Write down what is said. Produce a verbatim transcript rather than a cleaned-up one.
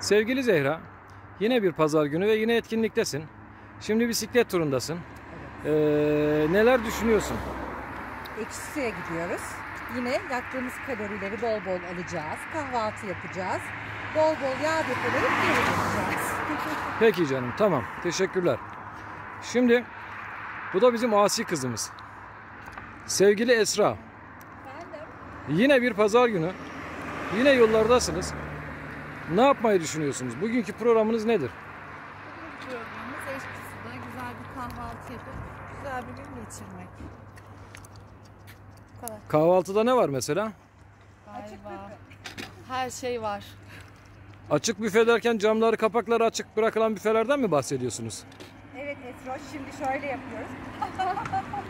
Sevgili Zehra, yine bir pazar günü ve yine etkinliktesin. Şimdi bisiklet turundasın. Evet. Ee, neler düşünüyorsun? EKŞİSU'ya gidiyoruz. Yine yaktığımız kalorileri bol bol alacağız. Kahvaltı yapacağız. Bol bol yağ depolayıp geri döneceğiz. Peki canım, tamam. Teşekkürler. Şimdi bu da bizim asi kızımız. Sevgili Esra. Efendim? Yine bir pazar günü. Yine yollardasınız. Ne yapmayı düşünüyorsunuz? Bugünkü programınız nedir? Bugünkü programımız EKŞİSU'da güzel bir kahvaltı yapıp güzel bir gün geçirmek. Bu kadar. Kahvaltıda ne var mesela? Galiba her şey var. Açık büfe derken camları, kapakları açık bırakılan büfelerden mi bahsediyorsunuz? Evet Esra, şimdi şöyle yapıyoruz.